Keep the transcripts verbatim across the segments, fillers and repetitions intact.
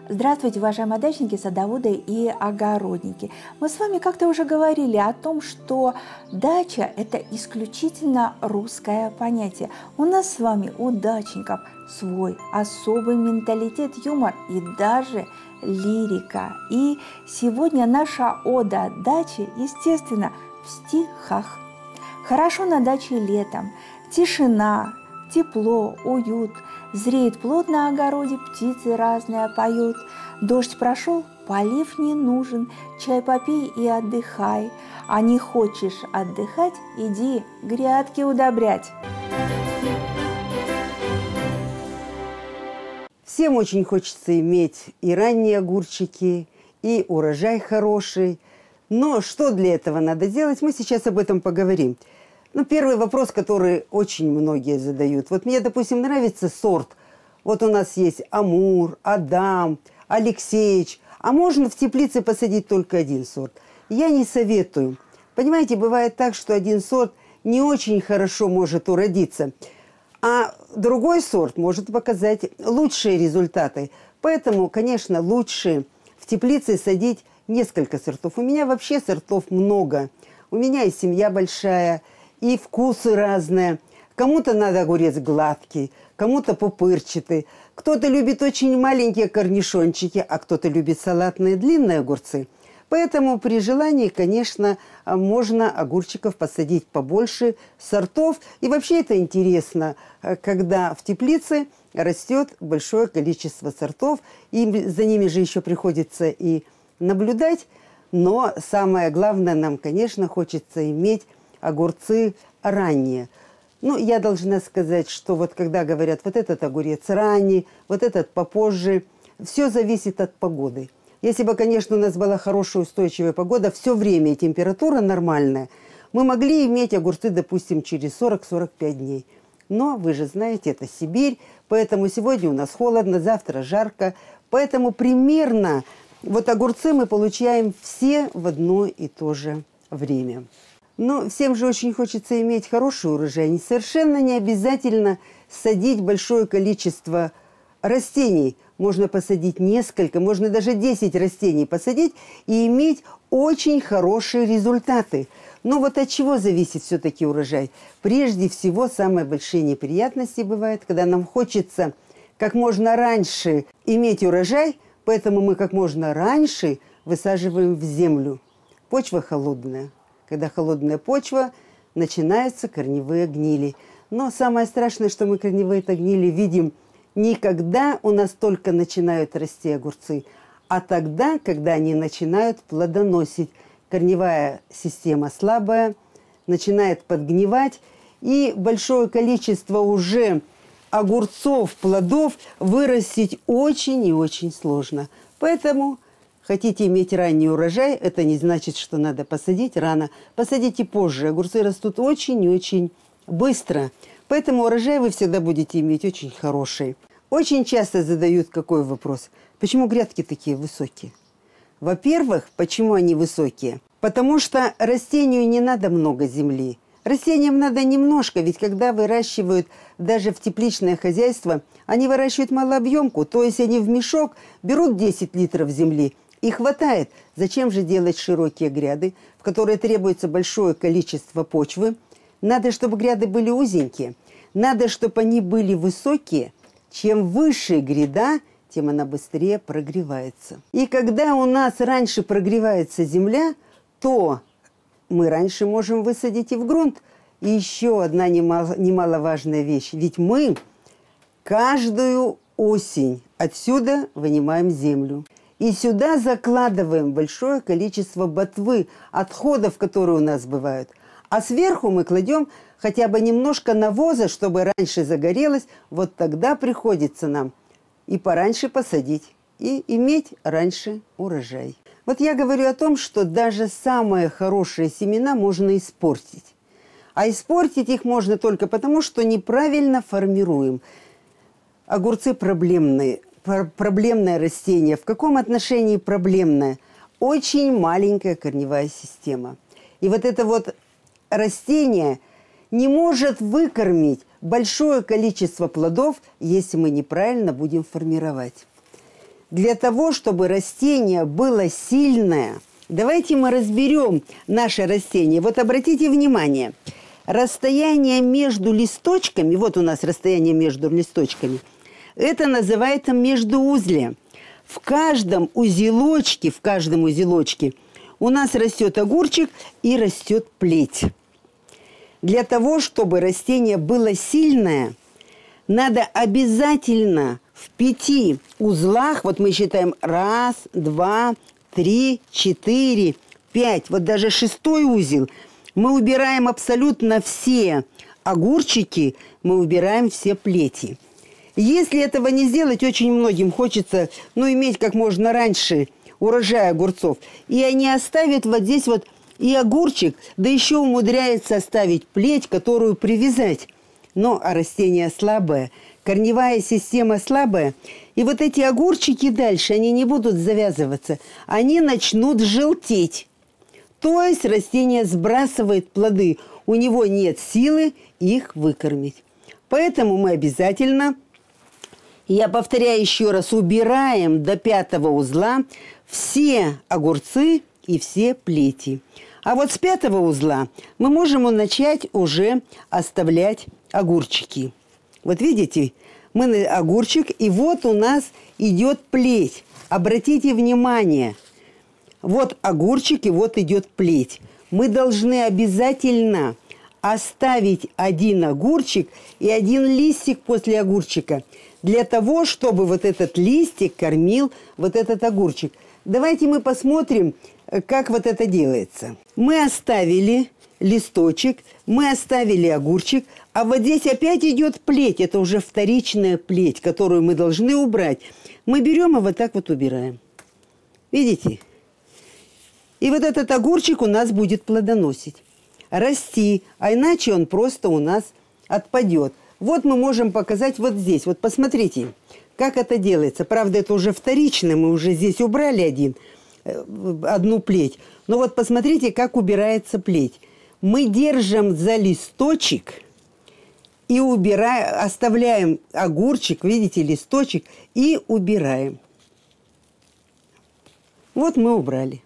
Здравствуйте, уважаемые дачники, садоводы и огородники. Мы с вами как-то уже говорили о том, что дача – это исключительно русское понятие. У нас с вами, у дачников, свой особый менталитет, юмор и даже лирика. И сегодня наша ода даче, естественно, в стихах. Хорошо на даче летом, тишина, тепло, уют. Зреет плод на огороде, птицы разные поют. Дождь прошел, полив не нужен, чай попей и отдыхай. А не хочешь отдыхать, иди грядки удобрять. Всем очень хочется иметь и ранние огурчики, и урожай хороший. Но что для этого надо делать, мы сейчас об этом поговорим. Ну, первый вопрос, который очень многие задают. Вот мне, допустим, нравится сорт. Вот у нас есть Амур, Адам, Алексеич. А можно в теплице посадить только один сорт? Я не советую. Понимаете, бывает так, что один сорт не очень хорошо может уродиться, а другой сорт может показать лучшие результаты. Поэтому, конечно, лучше в теплице садить несколько сортов. У меня вообще сортов много. У меня и семья большая, и вкусы разные. Кому-то надо огурец гладкий, кому-то пупырчатый. Кто-то любит очень маленькие корнишончики, а кто-то любит салатные длинные огурцы. Поэтому при желании, конечно, можно огурчиков посадить побольше сортов. И вообще это интересно, когда в теплице растет большое количество сортов. И за ними же еще приходится и наблюдать. Но самое главное, нам, конечно, хочется иметь огурцы ранние. Ну, я должна сказать, что вот когда говорят, вот этот огурец ранний, вот этот попозже, все зависит от погоды. Если бы, конечно, у нас была хорошая устойчивая погода, все время и температура нормальная, мы могли иметь огурцы, допустим, через сорок-сорок пять дней. Но вы же знаете, это Сибирь, поэтому сегодня у нас холодно, завтра жарко, поэтому примерно вот огурцы мы получаем все в одно и то же время. Но всем же очень хочется иметь хороший урожай. Совершенно не обязательно садить большое количество растений. Можно посадить несколько, можно даже десять растений посадить и иметь очень хорошие результаты. Но вот от чего зависит все-таки урожай? Прежде всего, самые большие неприятности бывают, когда нам хочется как можно раньше иметь урожай, поэтому мы как можно раньше высаживаем в землю. Почва холодная. Когда холодная почва, начинаются корневые гнили. Но самое страшное, что мы корневые-то гнили видим не когда у нас только начинают расти огурцы, а тогда, когда они начинают плодоносить. Корневая система слабая, начинает подгнивать, и большое количество уже огурцов, плодов вырастить очень и очень сложно. Поэтому хотите иметь ранний урожай, это не значит, что надо посадить рано. Посадите позже. Огурцы растут очень и очень быстро. Поэтому урожай вы всегда будете иметь очень хороший. Очень часто задают какой вопрос. Почему грядки такие высокие? Во-первых, почему они высокие? Потому что растению не надо много земли. Растениям надо немножко, ведь когда выращивают даже в тепличное хозяйство, они выращивают малообъемку, то есть они в мешок берут десять литров земли, и хватает. Зачем же делать широкие гряды, в которые требуется большое количество почвы? Надо, чтобы гряды были узенькие. Надо, чтобы они были высокие. Чем выше гряда, тем она быстрее прогревается. И когда у нас раньше прогревается земля, то мы раньше можем высадить и в грунт. И еще одна немало, немаловажная вещь. Ведь мы каждую осень отсюда вынимаем землю. И сюда закладываем большое количество ботвы, отходов, которые у нас бывают. А сверху мы кладем хотя бы немножко навоза, чтобы раньше загорелось. Вот тогда приходится нам и пораньше посадить, и иметь раньше урожай. Вот я говорю о том, что даже самые хорошие семена можно испортить. А испортить их можно только потому, что неправильно формируем. Огурцы проблемные. Проблемное растение. В каком отношении проблемное? Очень маленькая корневая система. И вот это вот растение не может выкормить большое количество плодов, если мы неправильно будем формировать. Для того, чтобы растение было сильное, давайте мы разберем наше растение. Вот обратите внимание, расстояние между листочками, вот у нас расстояние между листочками, это называется междуузлие. В каждом узелочке, в каждом узелочке у нас растет огурчик и растет плеть. Для того, чтобы растение было сильное, надо обязательно в пяти узлах, вот мы считаем раз, два, три, четыре, пять, вот даже шестой узел, мы убираем абсолютно все огурчики, мы убираем все плети. Если этого не сделать, очень многим хочется, ну, иметь как можно раньше урожай огурцов. И они оставят вот здесь вот и огурчик, да еще умудряется оставить плеть, которую привязать. Но а растение слабое, корневая система слабая. И вот эти огурчики дальше, они не будут завязываться. Они начнут желтеть. То есть растение сбрасывает плоды. У него нет силы их выкормить. Поэтому мы обязательно, я повторяю еще раз, убираем до пятого узла все огурцы и все плети. А вот с пятого узла мы можем начать уже оставлять огурчики. Вот видите, мы на огурчик, и вот у нас идет плеть. Обратите внимание, вот огурчик, и вот идет плеть. Мы должны обязательно оставить один огурчик и один листик после огурчика, для того, чтобы вот этот листик кормил вот этот огурчик. Давайте мы посмотрим, как вот это делается. Мы оставили листочек, мы оставили огурчик, а вот здесь опять идет плеть. Это уже вторичная плеть, которую мы должны убрать. Мы берем и вот так вот убираем. Видите? И вот этот огурчик у нас будет плодоносить, расти, а иначе он просто у нас отпадет. Вот мы можем показать вот здесь. Вот посмотрите, как это делается. Правда, это уже вторично, мы уже здесь убрали один, одну плеть. Но вот посмотрите, как убирается плеть. Мы держим за листочек и убираем, оставляем огурчик, видите, листочек, и убираем. Вот мы убрали.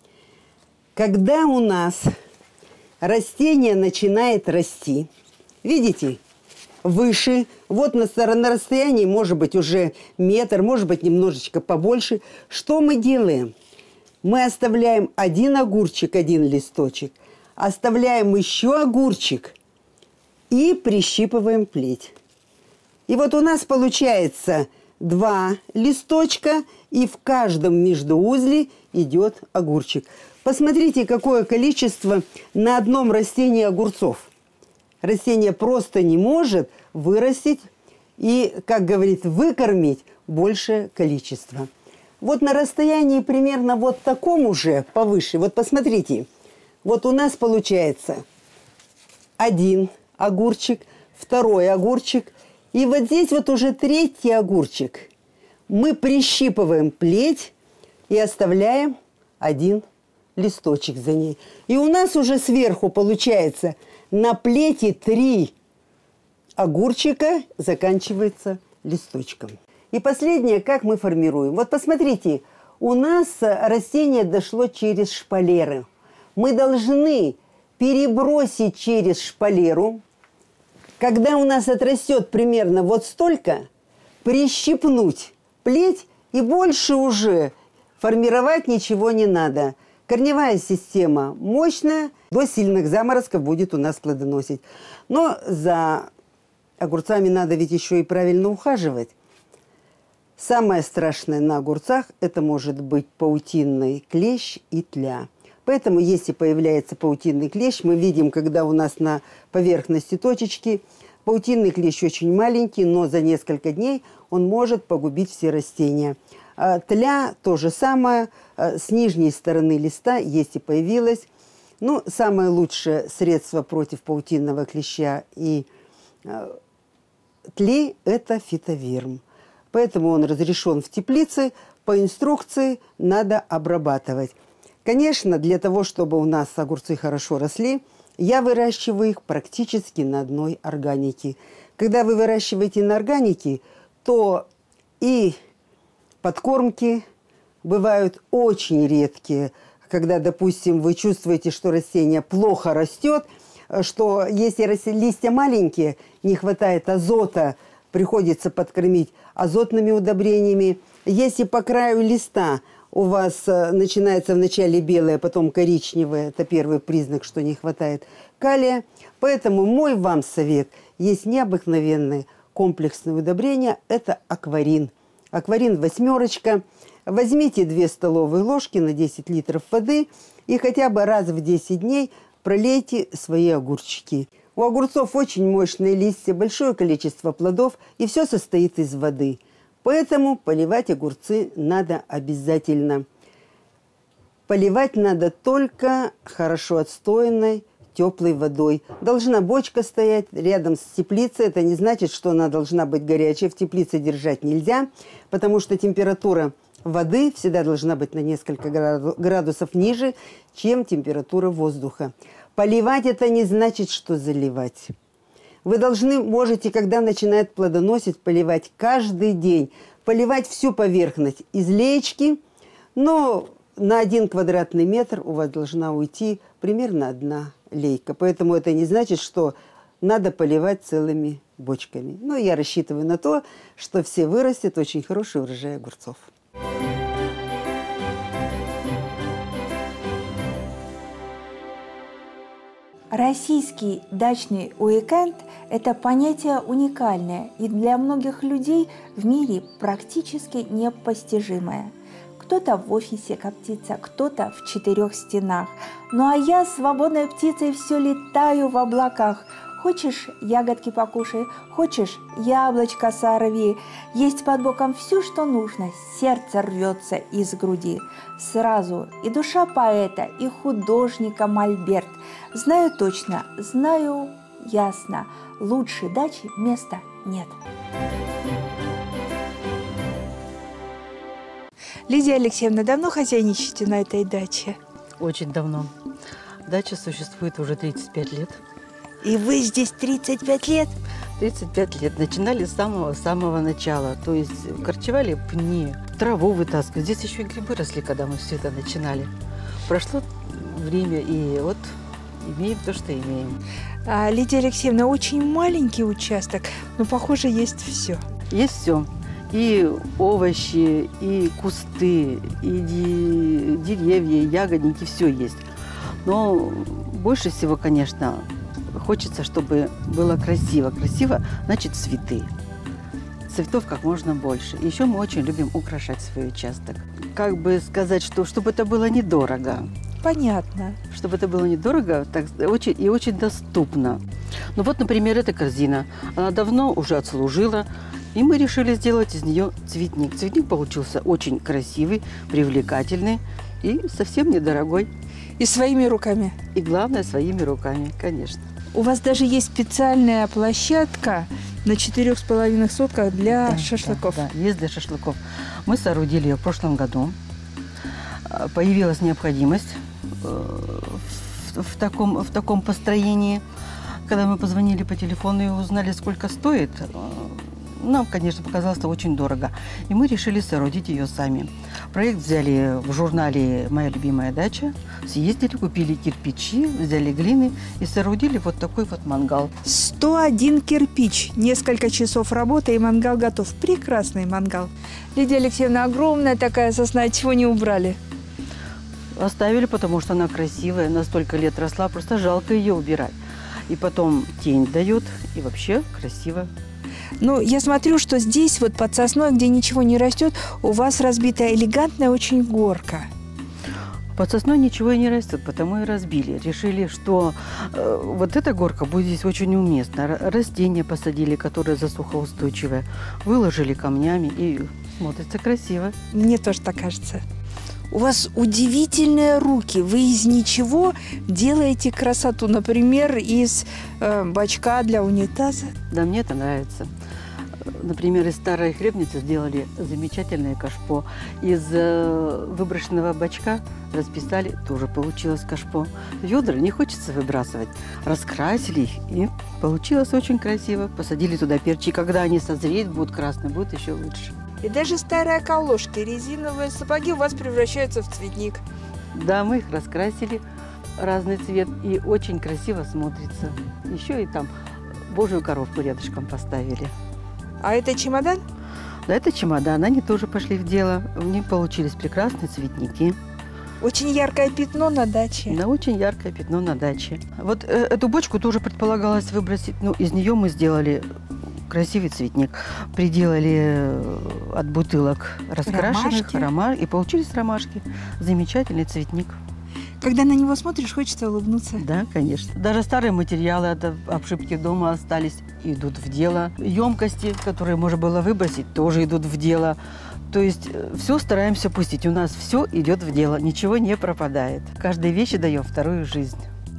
Когда у нас растение начинает расти, видите, выше, вот на, на расстоянии, может быть, уже метр, может быть, немножечко побольше. Что мы делаем? Мы оставляем один огурчик, один листочек, оставляем еще огурчик и прищипываем плеть. И вот у нас получается два листочка, и в каждом междуузле идет огурчик. Посмотрите, какое количество на одном растении огурцов. Растение просто не может вырастить и, как говорит, выкормить большее количество. Вот на расстоянии примерно вот таком уже повыше, вот посмотрите, вот у нас получается один огурчик, второй огурчик, и вот здесь вот уже третий огурчик. Мы прищипываем плеть и оставляем один листочек за ней. И у нас уже сверху получается на плети три огурчика, заканчивается листочком. И последнее, как мы формируем. Вот посмотрите, у нас растение дошло через шпалеры. Мы должны перебросить через шпалеру. Когда у нас отрастет примерно вот столько, прищипнуть плеть, и больше уже формировать ничего не надо. Корневая система мощная, до сильных заморозков будет у нас плодоносить. Но за огурцами надо ведь еще и правильно ухаживать. Самое страшное на огурцах – это может быть паутинный клещ и тля. Поэтому, если появляется паутинный клещ, мы видим, когда у нас на поверхности точечки, паутинный клещ очень маленький, но за несколько дней он может погубить все растения. А тля – то же самое, с нижней стороны листа, если появилась. Ну, самое лучшее средство против паутинного клеща и тли – это фитовирм. Поэтому он разрешен в теплице, по инструкции надо обрабатывать. Конечно, для того, чтобы у нас огурцы хорошо росли, я выращиваю их практически на одной органике. Когда вы выращиваете на органике, то и подкормки бывают очень редкие, когда, допустим, вы чувствуете, что растение плохо растет, что если листья маленькие, не хватает азота, приходится подкормить азотными удобрениями. Если по краю листа у вас начинается вначале белое, потом коричневое, это первый признак, что не хватает калия. Поэтому мой вам совет: есть необыкновенные комплексные удобрения, это акварин. Акварин восьмерочка. Возьмите две столовые ложки на десять литров воды и хотя бы раз в десять дней пролейте свои огурчики. У огурцов очень мощные листья, большое количество плодов, и все состоит из воды. Поэтому поливать огурцы надо обязательно. Поливать надо только хорошо отстоянной, теплой водой. Должна бочка стоять рядом с теплицей. Это не значит, что она должна быть горячей. В теплице держать нельзя, потому что температура воды всегда должна быть на несколько градусов ниже, чем температура воздуха. Поливать это не значит, что заливать. Вы должны, можете, когда начинает плодоносить, поливать каждый день. Поливать всю поверхность из леечки, но на один квадратный метр у вас должна уйти примерно одна лейка. Поэтому это не значит, что надо поливать целыми бочками. Но я рассчитываю на то, что все вырастет очень хороший урожай огурцов. Российский дачный уикенд – это понятие уникальное и для многих людей в мире практически непостижимое. Кто-то в офисе коптится, кто-то в четырех стенах. Ну а я свободной птицей все летаю в облаках. Хочешь, ягодки покушай, хочешь, яблочко сорви. Есть под боком все, что нужно, сердце рвется из груди. Сразу и душа поэта, и художника мольберт. Знаю точно, знаю ясно, лучшей дачи места нет. Лидия Алексеевна, давно хозяйничаете на этой даче? Очень давно. Дача существует уже тридцать пять лет. И вы здесь тридцать пять лет? тридцать пять лет. Начинали с самого-самого начала. То есть корчевали пни, траву вытаскивали. Здесь еще и грибы росли, когда мы все это начинали. Прошло время, и вот имеем то, что имеем. А, Лидия Алексеевна, очень маленький участок, но, похоже, есть все. Есть все. И овощи, и кусты, и деревья, и ягодники, все есть. Но больше всего, конечно, хочется, чтобы было красиво. Красиво, значит, цветы. Цветов как можно больше. Еще мы очень любим украшать свой участок. Как бы сказать, что чтобы это было недорого. Понятно. Чтобы это было недорого так, очень, и очень доступно. Ну вот, например, эта корзина. Она давно уже отслужила. И мы решили сделать из нее цветник. Цветник получился очень красивый, привлекательный и совсем недорогой. И своими руками? И главное, своими руками, конечно. У вас даже есть специальная площадка на четырех с половиной сотках для да, шашлыков. Да, да, есть для шашлыков. Мы соорудили ее в прошлом году. Появилась необходимость в, в, таком, в таком построении. Когда мы позвонили по телефону и узнали, сколько стоит, нам, конечно, показалось это очень дорого. И мы решили соорудить ее сами. Проект взяли в журнале «Моя любимая дача». Съездили, купили кирпичи, взяли глины и соорудили вот такой вот мангал. сто один кирпич, несколько часов работы, и мангал готов. Прекрасный мангал. Лидия Алексеевна, огромная такая сосна, чего не убрали? Оставили, потому что она красивая, на столько лет росла, просто жалко ее убирать. И потом тень дает, и вообще красиво. Ну, я смотрю, что здесь, вот под сосной, где ничего не растет, у вас разбитая элегантная очень горка. Под сосной ничего и не растет, потому и разбили. Решили, что э, вот эта горка будет здесь очень уместна. Растения посадили, которые засухоустойчивые, выложили камнями, и смотрится красиво. Мне тоже так кажется. У вас удивительные руки. Вы из ничего делаете красоту. Например, из э, бачка для унитаза. Да, мне это нравится. Например, из старой хлебницы сделали замечательное кашпо. Из э, выброшенного бачка расписали, тоже получилось кашпо. Ведра не хочется выбрасывать. Раскрасили их, и получилось очень красиво. Посадили туда перчи. Когда они созреют, будут красные, будет еще лучше. И даже старые околошки, резиновые сапоги у вас превращаются в цветник. Да, мы их раскрасили, разный цвет, и очень красиво смотрится. Еще и там Божию коровку рядышком поставили. А это чемодан? Да, это чемодан, они тоже пошли в дело. У них получились прекрасные цветники. Очень яркое пятно на даче. Да, очень яркое пятно на даче. Вот э, эту бочку тоже предполагалось выбросить. Ну, из нее мы сделали красивый цветник. Приделали от бутылок раскрашенных ромашки, и получились ромашки. Замечательный цветник. Когда на него смотришь, хочется улыбнуться. Да, конечно. Даже старые материалы от обшивки дома остались, идут в дело. Емкости, которые можно было выбросить, тоже идут в дело. То есть все стараемся пустить. У нас все идет в дело, ничего не пропадает. Каждой вещи даем вторую жизнь.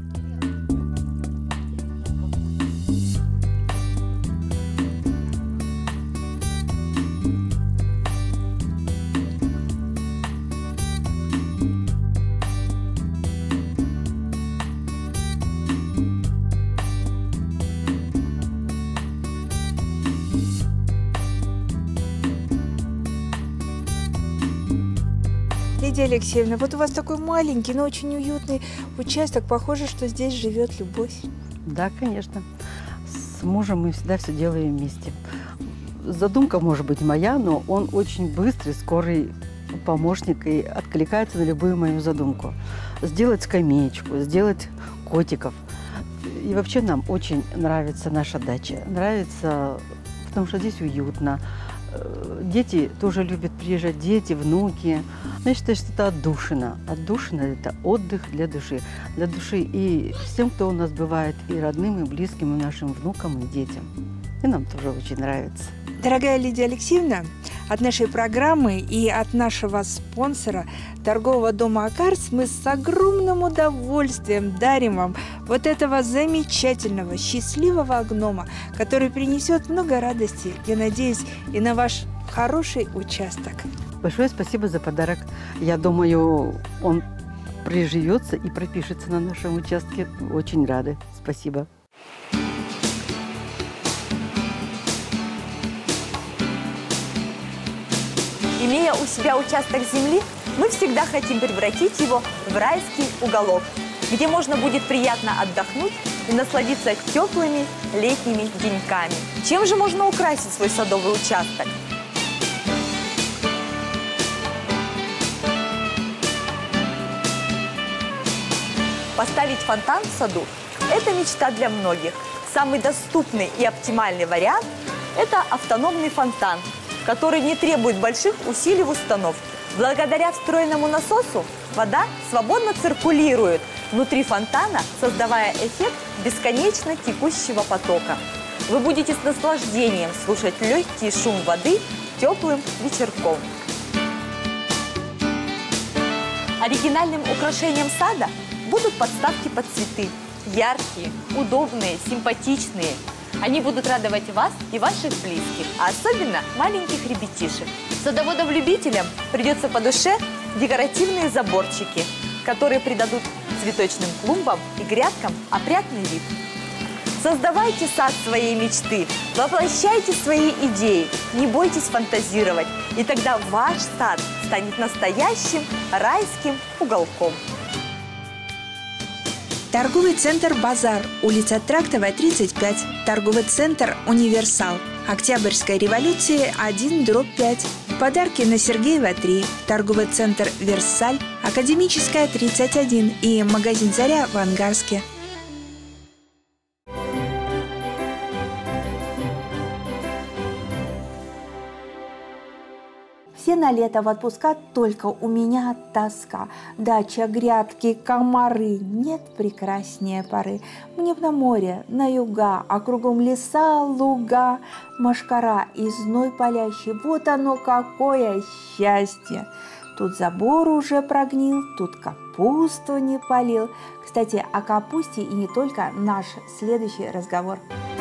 Лидия Алексеевна, вот у вас такой маленький, но очень уютный участок. Похоже, что здесь живет любовь. Да, конечно. С мужем мы всегда все делаем вместе. Задумка может быть моя, но он очень быстрый, скорый помощник и откликается на любую мою задумку. Сделать скамеечку, сделать котиков. И вообще нам очень нравится наша дача. Нравится, потому что здесь уютно. Дети тоже любят приезжать, дети, внуки. Но я считаю, что это отдушина. Отдушина – это отдых для души. Для души и всем, кто у нас бывает, и родным, и близким, и нашим внукам, и детям. И нам тоже очень нравится. Дорогая Лидия Алексеевна, от нашей программы и от нашего спонсора торгового дома «Акарс» мы с огромным удовольствием дарим вам вот этого замечательного, счастливого гнома, который принесет много радости, я надеюсь, и на ваш хороший участок. Большое спасибо за подарок. Я думаю, он приживется и пропишется на нашем участке. Очень рады. Спасибо. Имея у себя участок земли, мы всегда хотим превратить его в райский уголок, где можно будет приятно отдохнуть и насладиться теплыми летними деньками. Чем же можно украсить свой садовый участок? Поставить фонтан в саду – это мечта для многих. Самый доступный и оптимальный вариант – это автономный фонтан, который не требует больших усилий в установке. Благодаря встроенному насосу вода свободно циркулирует внутри фонтана, создавая эффект бесконечно текущего потока. Вы будете с наслаждением слушать легкий шум воды теплым вечерком. Оригинальным украшением сада будут подставки под цветы. Яркие, удобные, симпатичные. Они будут радовать вас и ваших близких, а особенно маленьких ребятишек. Садоводам-любителям придется по душе декоративные заборчики, которые придадут цветочным клумбам и грядкам опрятный вид. Создавайте сад своей мечты, воплощайте свои идеи, не бойтесь фантазировать, и тогда ваш сад станет настоящим райским уголком. Торговый центр «Базар», улица Трактовая, тридцать пять. Торговый центр «Универсал». Октябрьской революции один дробь пять. Подарки на Сергеева три. Торговый центр «Версаль», Академическая тридцать один и магазин «Заря» в Ангарске. Все на лето в отпуска, только у меня тоска. Дача, грядки, комары, нет прекраснее поры. Мне б на море, на юга, а кругом леса, луга, мошкара и зной палящий. Вот оно какое счастье! Тут забор уже прогнил, тут капусту не полил. Кстати, о капусте и не только наш следующий разговор.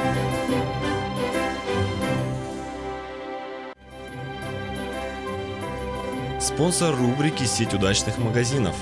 Спонсор рубрики «Сеть удачных магазинов».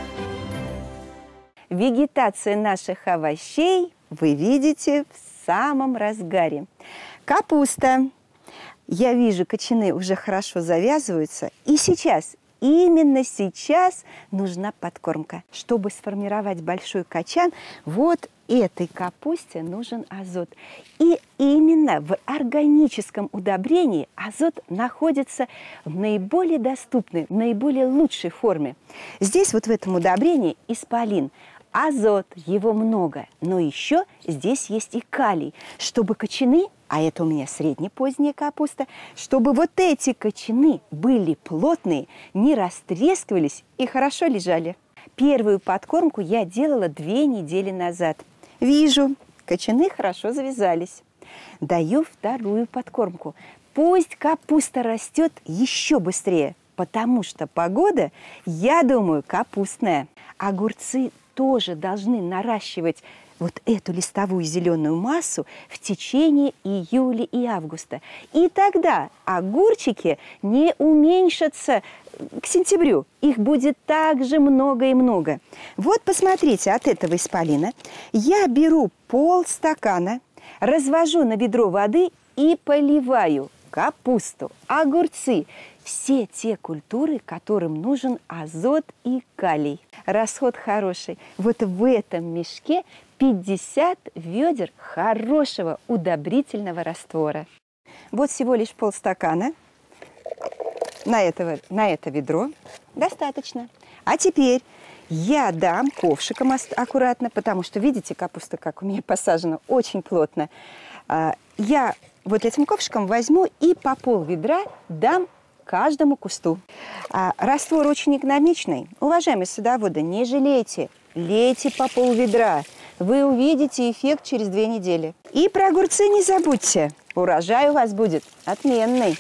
Вегетация наших овощей вы видите в самом разгаре. Капуста. Я вижу, кочаны уже хорошо завязываются. И сейчас, именно сейчас нужна подкормка. Чтобы сформировать большой качан, вот этой капусте нужен азот. И именно в органическом удобрении азот находится в наиболее доступной, в наиболее лучшей форме. Здесь вот в этом удобрении исполин. Азот, его много, но еще здесь есть и калий, чтобы кочаны, а это у меня среднепоздняя капуста, чтобы вот эти кочаны были плотные, не растрескивались и хорошо лежали. Первую подкормку я делала две недели назад. Вижу, кочаны хорошо завязались. Даю вторую подкормку. Пусть капуста растет еще быстрее, потому что погода, я думаю, капустная. Огурцы тоже должны наращивать вот эту листовую зеленую массу в течение июля и августа. И тогда огурчики не уменьшатся к сентябрю. Их будет также много и много. Вот посмотрите, от этого исполина я беру полстакана, развожу на ведро воды и поливаю капусту, огурцы, все те культуры, которым нужен азот и калий. Расход хороший. Вот в этом мешке пятьдесят ведер хорошего удобрительного раствора. Вот всего лишь полстакана на, этого, на это ведро. Достаточно. А теперь я дам ковшиком аккуратно, потому что, видите, капуста, как у меня посажена, очень плотно. Я вот этим ковшиком возьму и по пол ведра дам каждому кусту. А, раствор очень экономичный. Уважаемые садоводы, не жалейте, лейте по пол ведра. Вы увидите эффект через две недели. И про огурцы не забудьте. Урожай у вас будет отменный.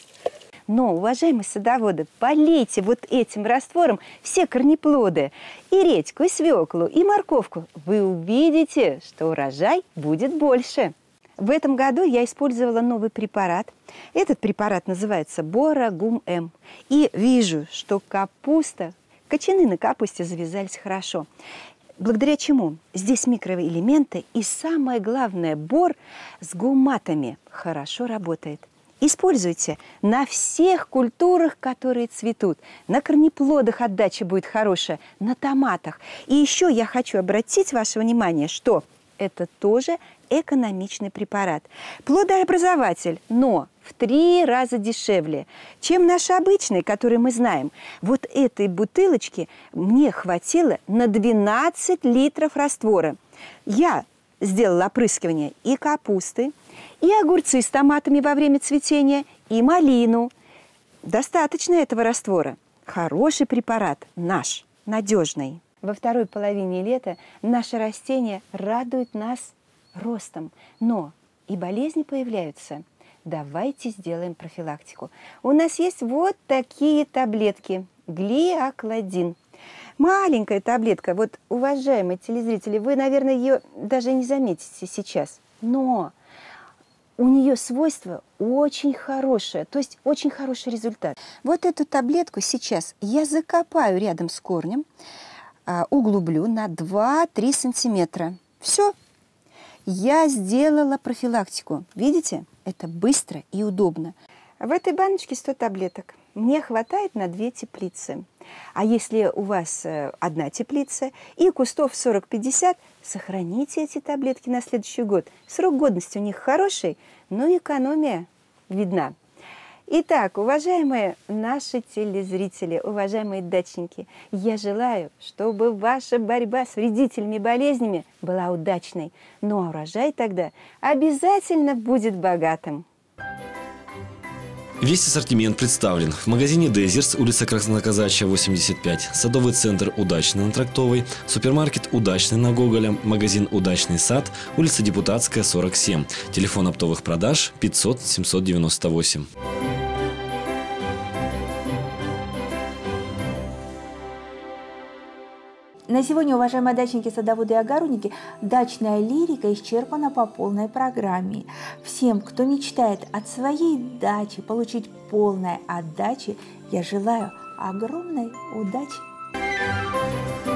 Но, уважаемые садоводы, полейте вот этим раствором все корнеплоды. И редьку, и свеклу, и морковку. Вы увидите, что урожай будет больше. В этом году я использовала новый препарат. Этот препарат называется Борагум-М. И вижу, что капуста, кочаны на капусте завязались хорошо. Благодаря чему? Здесь микроэлементы и, самое главное, бор с гуматами хорошо работает. Используйте на всех культурах, которые цветут. На корнеплодах отдача будет хорошая, на томатах. И еще я хочу обратить ваше внимание, что это тоже экономичный препарат. Плодообразователь, но в три раза дешевле, чем наш обычный, который мы знаем. Вот этой бутылочки мне хватило на двенадцать литров раствора. Я сделала опрыскивание и капусты, и огурцы с томатами во время цветения, и малину. Достаточно этого раствора. Хороший препарат, наш, надежный. Во второй половине лета наши растения радуют нас ростом, но и болезни появляются. Давайте сделаем профилактику. У нас есть вот такие таблетки. Глиокладин. Маленькая таблетка. Вот, уважаемые телезрители, вы, наверное, ее даже не заметите сейчас. Но у нее свойство очень хорошее, то есть очень хороший результат. Вот эту таблетку сейчас я закопаю рядом с корнем, углублю на два-три сантиметра. Все. Я сделала профилактику. Видите? Это быстро и удобно. В этой баночке сто таблеток. Мне хватает на две теплицы. А если у вас одна теплица и кустов сорок-пятьдесят, сохраните эти таблетки на следующий год. Срок годности у них хороший, но экономия видна. Итак, уважаемые наши телезрители, уважаемые дачники, я желаю, чтобы ваша борьба с вредителями и болезнями была удачной. Ну а урожай тогда обязательно будет богатым. Весь ассортимент представлен в магазине «Дезерс», улица Красноказачья, восемьдесят пять, садовый центр «Удачный» на Трактовой, супермаркет «Удачный» на Гоголя, магазин «Удачный сад», улица Депутатская, сорок семь, телефон оптовых продаж пятьсот семьсот девяносто восемь. На сегодня, уважаемые дачники, садоводы и огородники, дачная лирика исчерпана по полной программе. Всем, кто мечтает от своей дачи получить полной отдачи, я желаю огромной удачи.